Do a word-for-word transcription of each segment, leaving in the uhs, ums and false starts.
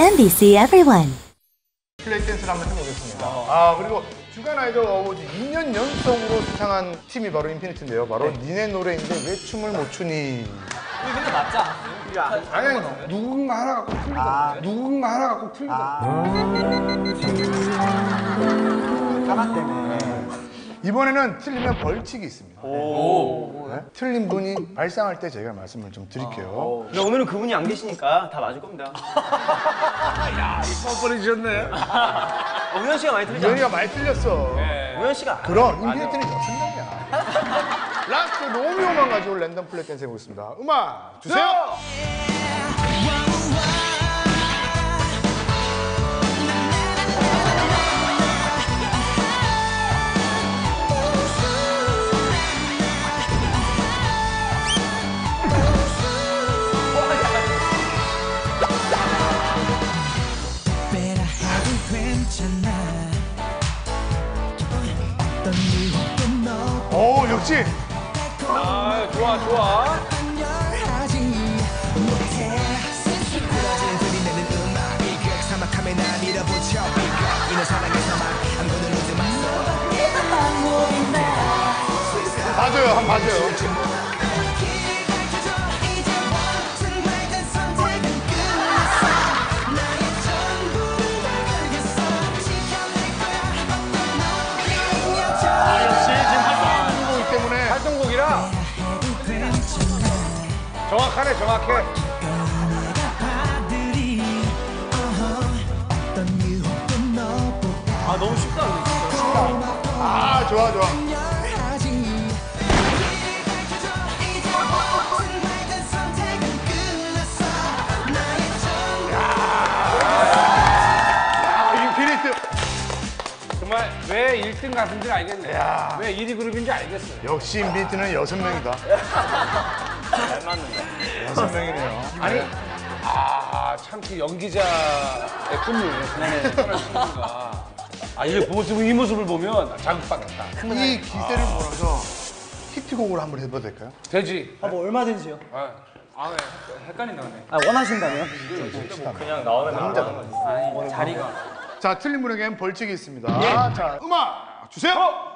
엠비씨 Everyone. 플레이 댄스를 한번 해보겠습니다. 아, 그리고 주간 아이돌 어워즈 이 년 연속으로 수상한 팀이 바로 인피니트인데요. 바로 네. 니네 노래인데 왜 춤을 못 추니? 이거 근데 맞지 않았어요? 아니, 아니, 누군가 하나가 꼭 틀리다. 아. 누군가 하나가 꼭 틀리다. 하나 때문에. 이번에는 틀리면 벌칙이 있습니다. 오. 네? 틀린 분이 발상할 때 제가 말씀을 좀 드릴게요. 근데 오늘은 그분이 안 계시니까 다 맞을 겁니다. 야, 이뻐 버리셨네. 어, 우현 씨가 많이 틀리지 않아요? 우현이가 많이 틀렸어. 네. 우현 씨가. 그럼 인피니트는 여섯 명이야. 라스트 로미오만 가지고 랜덤 플레이 댄스 해보겠습니다. 음악 주세요. 오, 역시. 아, 좋아, 좋아. 봐줘요, 한번 봐줘요. 활동곡이라 정확하네, 정확해. 아, 너무 쉽다. 아, 좋아, 좋아. 정말 왜 일 등 가수인지 알겠네. 야. 왜 일 위 그룹인지 알겠어요. 역시 인피니트는 여섯 명이다. 잘 맞는다. 여섯 명이네요. 아니, 아, 참 그 연기자의 꿈을 그만해 떠날 친구가. 아, 이 모습, 이 모습을 보면 자극받았다. 이 기세를 몰아서 히트곡으로 한번 해봐도 될까요? 되지. 아, 뭐 얼마든지요. 아, 아, 네. 헷갈린다, 네. 아, 원하신다면? 그냥 나오면 남자다. 아니, 자리가. 자, 틀린 분에게는 벌칙이 있습니다. 자, 음악 주세요.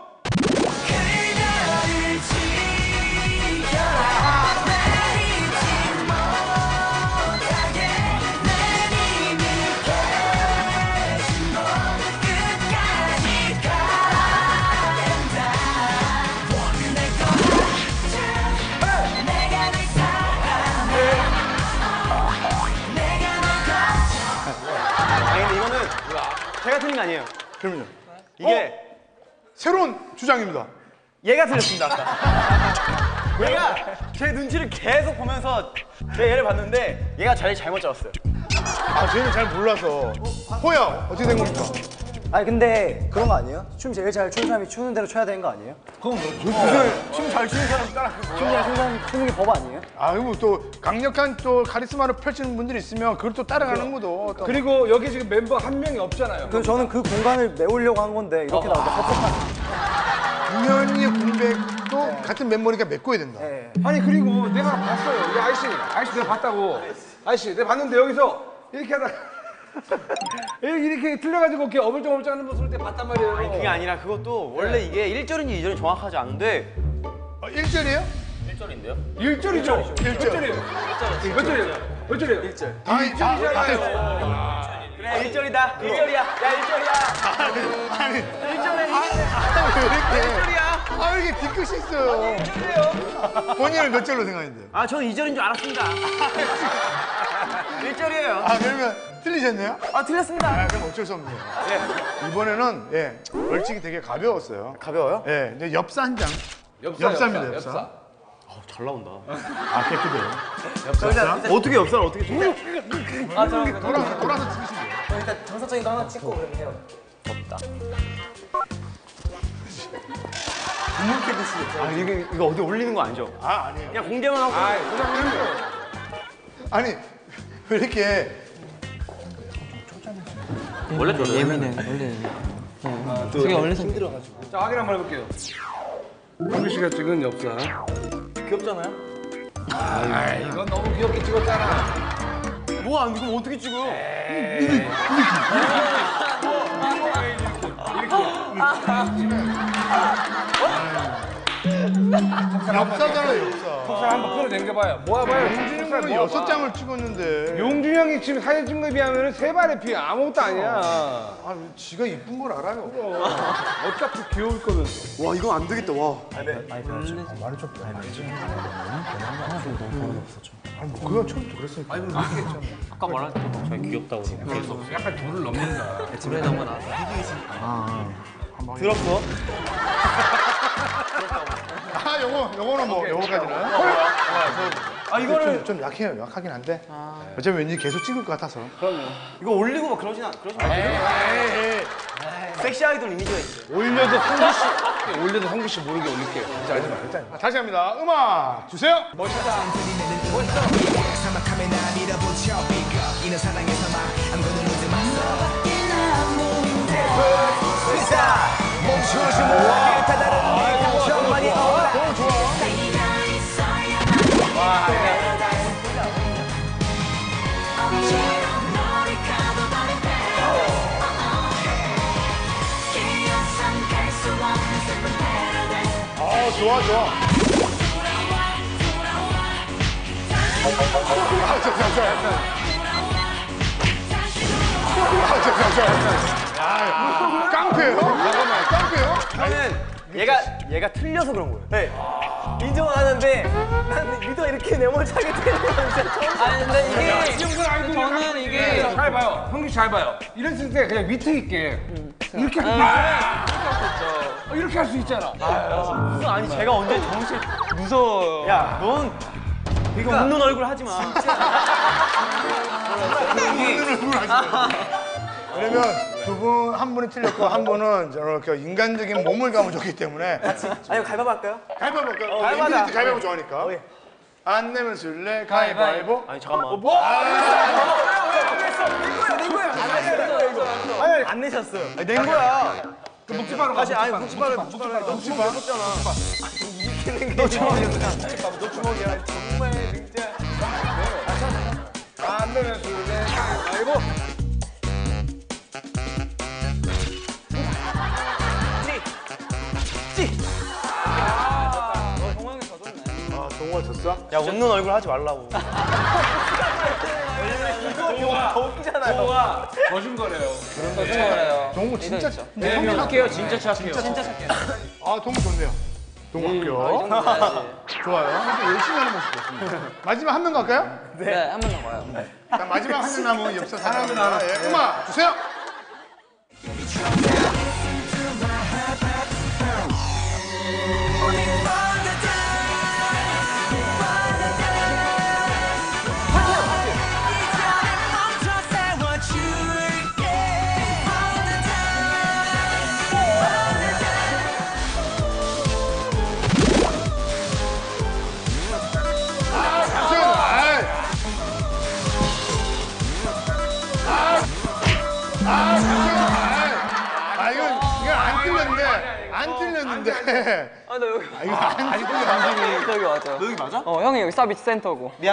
아니, 근데 이거는 제가 틀린 거 아니에요. 그럼요. 이게 어? 새로운 주장입니다. 얘가 틀렸습니다, 아까. 얘가 제 눈치를 계속 보면서 제 얘를 봤는데 얘가 자리 잘못 잡았어요. 아, 저희는 잘 몰라서. 호야, 어떻게 된 겁니까? 아니 근데 그런 거 아니에요? 춤 제일 잘 추는 사람이 추는 대로 춰야 되는 거 아니에요? 그건 뭐, 춤 잘 추는 사람 따라 그 춤 잘 추는 사람이 추는 게 법 아니에요? 아, 그리고 또 강력한 또 카리스마를 펼치는 분들이 있으면 그걸 또 따라가는 것도. 또. 그리고 여기 지금 멤버 한 명이 없잖아요. 그래서 저는 그 공간을 메우려고 한 건데 이렇게 나오니까 섭섭한. 우연히의 공백도 같은 멤버니까 메꿔야 된다. 네. 아니, 그리고 내가 봤어요. 우리 아이씨, 아이씨 내가 봤다고. 아이씨, 내가 봤는데 여기서 이렇게 하다가 이렇게, 이렇게 틀려가지고 이렇게 어물쩡어물쩡 하는 모습을 내가 봤단 말이에요. 아니, 그게 아니라 그것도 원래 이게 일 절인지 이 절인지 정확하지 않은데 어, 일 절이에요? 일 절인데요? 일 절이죠? 일 절. 몇 절이에요? 몇 절이에요? 몇 절이에요? 일 절. 아, 일 절이잖아요. 그래, 일 절이다. 일 절이야. 야, 일 절이야. 아니, 일 절에 아, 왜 이렇게. 일 절이야. 아, 왜 이렇게 뒤끝이 있어요? 일 절이에요. 본인은 몇 절로 생각했는데요? 아, 저는 이 절인 줄 알았습니다. 일 절이에요. 아, 그러면 틀리셨네요? 아, 틀렸습니다. 아, 그럼 어쩔 수 없네요. 예. 이번에는, 예, 벌칙이 되게 가벼웠어요. 가벼워요? 예, 근데 엽사 한 장. 엽사, 엽사입니다, 엽사, 엽사. 엽사. 어, 잘 나온다. 아, 깨끗해요. 엽사? 어떻게 엽사를 어떻게 쳐? 아, 저 이렇게 돌아서, 돌아서 찍으시면 돼요. 일단 정서적인 거 하나 찍고 그러면 해요. 없다. 이렇게 드시겠죠? 아, 이거, 이거 어디 올리는 거 아니죠? 아, 아니에요. 그냥 공개만 하고. 아, 그냥 아니, 왜 이렇게. 원래 좀 예민해, 원래. 되게 원래 힘들어가지고. 자, 확인 한번 해볼게요. 한규 씨가 찍은 엽사. 귀엽잖아요? 아, 이건 너무 귀엽게 찍었잖아. 와 이거 어떻게 찍어요? 역사잖아요, 역사. 턱살 한번 끌어당겨봐요. 모아봐요. 용준이 턱살 형은 모아봐. 여섯 장을 찍었는데. 용준이 형이 지금 사진 찍은 거에 비하면 세 발의 피 아무것도 아니야. 아, 지가 이쁜 걸 알아요. 어차피 귀여울 거는. 와 이건 안 되겠다 와. 말을 좀 많이 아니, 뭐, 그건 처음부터 그랬으니까. 아니, 그렇게 했잖아. 아까 말할 때 저희 귀엽다고 그러고. 약간 도를 넘는다. 집에 나온 거 나왔어. 들었어? 아, 요거, 요거는 뭐, 요거까지는. 아 이거를 좀, 좀 약해요. 약하긴 한데. 어차피 왠지 계속 찍을 것 같아서. 이거 올리고 막 그러진 않 그러진 않아요. 섹시 아이돌 이미지가 있어요. 올려도 성규 씨, 올려도 성규 씨 모르게 올릴게요. 진짜 알지 마, 진짜. 아, 다시 합니다. 음악 주세요. 어, 좋아, 좋아. 아, 잠깐만, 아, 잠깐만. 아, 깡패예요? 잠깐만, 깡패예요? 저는 얘가 얘가 틀려서 그런 거예요. 네. 인정은 하는데 난 리더 이렇게 네모차게 틀리는 건 진짜 처음. 아니 근데 이게 지금 아이돌이 저는 이게 잘 봐요. 성규 씨 잘 봐요. 이랬을 때 그냥 밑에 있게 이렇게 할 수 있잖아. 이렇게 할 수 있잖아. 아니 제가 언제 정실 무서워. 야, 넌 이거 웃는 얼굴 하지 마. 왜냐면 두 분, 한 분이 틀렸고 한 분은 저렇게 인간적인 몸을 감아줬기 때문에. 아니 가위바위보 할까요? 가위바위보 할까요? 어, 가위바위보 인finity 가위바위보 좋아하니까. 안 내면 술래 가위바위보. 아니 잠깐만. 뭐? 아니 안 내셨어요. 아니, 낸 거야. 그 묵지바로 다시 아니 묵지바를 묵지바를 너 주먹 줬잖아. 이기는 게 너 주먹이야. 너 주먹이야. 정말 진짜. 안 되면 술래 가위바위보. 아, 동호가 졌어? 야 웃는 얼굴 하지 말라고. 동호가 더 웃기잖아요. 동호가 거준 거래요. 그런 거 그래요. 동호 진짜 네, 형 착해요. 진짜 착해요. 진짜 착해요. 아, 동호 좋네요. 동호 학교. 좋아요. 근데 열심히 하는 모습 좋습니다. 마지막 한 명 갈까요? 네, 한 번 더 가요. 자, 마지막 한 명 남은 엽서 사람은 하나. 예, 음악 주세요. 아, 이건 이건 안 틀렸는데 안 틀렸는데. 아, 나 여기. 아, 이거 안 틀렸는데. 여기 맞아. 너 여기 맞아? 어, 형이 여기 서비스 센터고. 미안.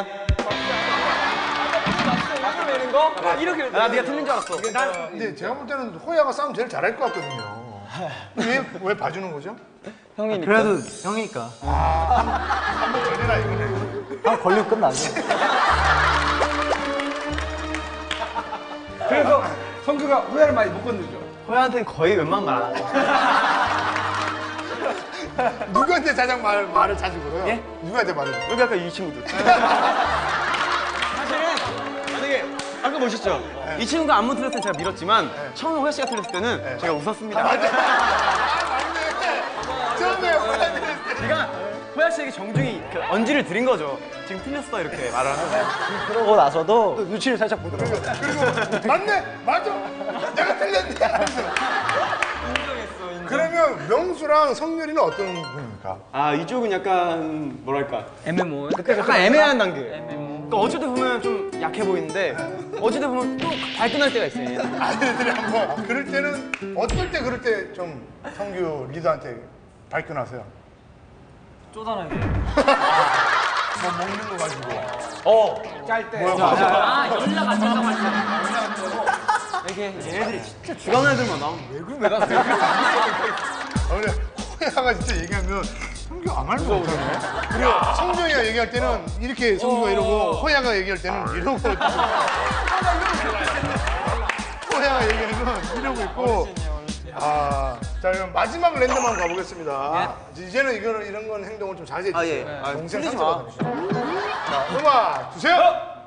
내는 거? 아, 이렇게. 나 네가 틀린 줄 알았어. 근데 제가 볼 때는 호야가 싸움 제일 잘할 것 같거든요. 왜, 왜 봐주는 거죠? 형이니까. 그래도 형이니까. 한번 전해라 이거는. 형 걸리면 끝나죠. 그래서 성규가 후회를 많이 못 건드죠. 호야한테는 거의 웬만한 말 안 해. 누구한테 가장 말, 말을 자주 걸어요? 예? 누구한테 말을 걸어요? 여기 아까 이 친구들. 사실은 만약에 아까 보셨죠? 이 친구가 안무 틀렸을 때 제가 밀었지만 처음에 호야 씨가 틀렸을 때는 제가 웃었습니다. 맞네. 처음에 호야 들었을 때. 제가 호야 씨에게 정중히 그 언지를 드린 거죠. 지금 틀렸어 이렇게 말을 하는 거예요. 그러고 나서도 눈치를 살짝 보더라고요. 그리고 맞네, 맞아, 내가 틀렸네. 그러면 명수랑 성렬이는 어떤 분입니까? 아 이쪽은 약간 뭐랄까 엠엠오. 약간 애매한 단계. 그러니까 어쩔 때 보면 좀 약해 보이는데 어쩔 때 보면 또 발끈할 때가 있어요. 얘는. 아이들이 한번 그럴 때는 어떨 때 그럴 때 좀 성규 리더한테 발끈하세요? 쪼잔하게. 뭐 먹는 거 가지고. 어 짤 때. 아 연락 안 된다고 하시잖아요. 주간 애들만 나오면 왜 그런 왜 가세요? 아, 근데 호야가 진짜 얘기하면 성규 아무 말도 못하네. 그리고 성정이가 얘기할 때는 이렇게 성규가 이러고 호야가 얘기할 때는 이러고 호야가 얘기하면 이러고 있고. 아, 자 그럼 마지막 랜덤 한번 가보겠습니다. 이제는 이거는 이런 건 행동을 좀 자제해 주세요. 아, 예. 아, 동생 틀리지 마. 상처받으니까. 자, 음악 주세요.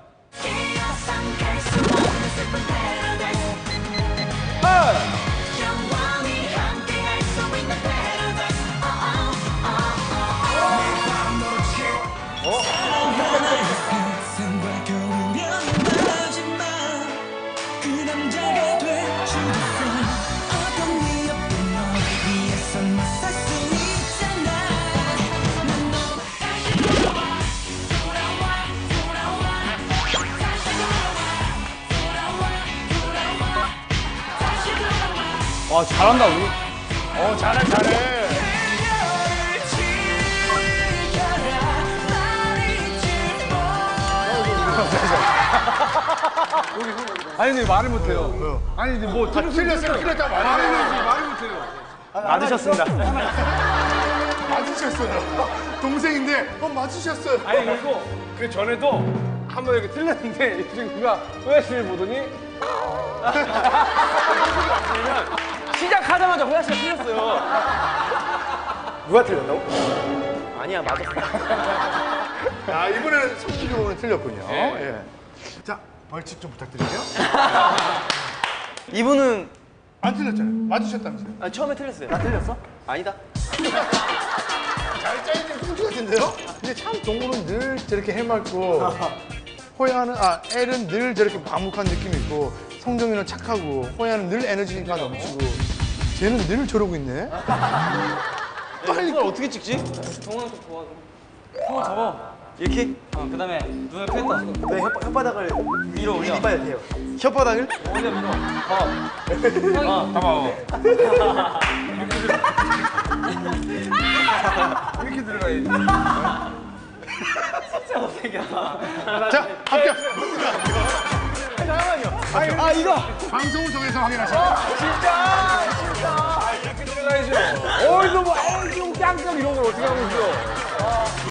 와 잘한다 우리. 어, 잘해, 잘해. 아니 근데 말을 못해요. 아니 근데 뭐 틀렸어 틀렸어요, 틀렸다 말을 말해. 해야지 말을 못해요. 맞으셨습니다. 맞으셨어요. 동생인데, 어, 맞으셨어요. 아니 그리고 그 전에도 한 번 이렇게 틀렸는데 이 친구가 호야 씨를 보더니 시작하자마자 호야 씨가 틀렸어요. 누가 틀렸다고? 아니야 맞았어. 자, 이번에는 성규는 틀렸군요. 예. 자, 벌칙 좀 부탁드릴게요. 이분은 안 틀렸잖아요. 맞으셨다면서요. 아, 처음에 틀렸어요. 나 틀렸어? 아니다. 잘 짜이는 성규 같은데요? 근데 참 동물은 늘 저렇게 해맑고 호야는, 아, 엘은 늘 저렇게 과묵한 느낌이 있고 성정이는 착하고 호야는 늘 에너지가 넘치고 쟤는 늘 저러고 있네. 빨리 이걸 어떻게 찍지? 동원 좀 도와줘. 형아 잡아. 이렇게? 어 그다음에 눈을 폈다. 네, 혓, 혓바닥을 위로 올려봐야 돼요. 혓바닥을? 올려 밀어. 봐. 봐봐. 이렇게 들어가야지. 자, 합격. 아 이거! 방송을 통해서 확인하시면 이렇게 들어가야죠. 어이구 뭐 어이구 깡깡 이런 걸 어떻게 하고 있어.